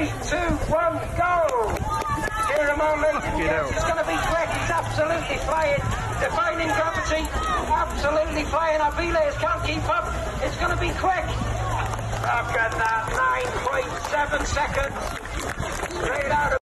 3, 2, 1, go! Here a moment. Yes, it's going to be quick. It's absolutely flying. Defying gravity. Absolutely flying. Our relays can't keep up. It's going to be quick. Look at that. 9.7 seconds. Straight out of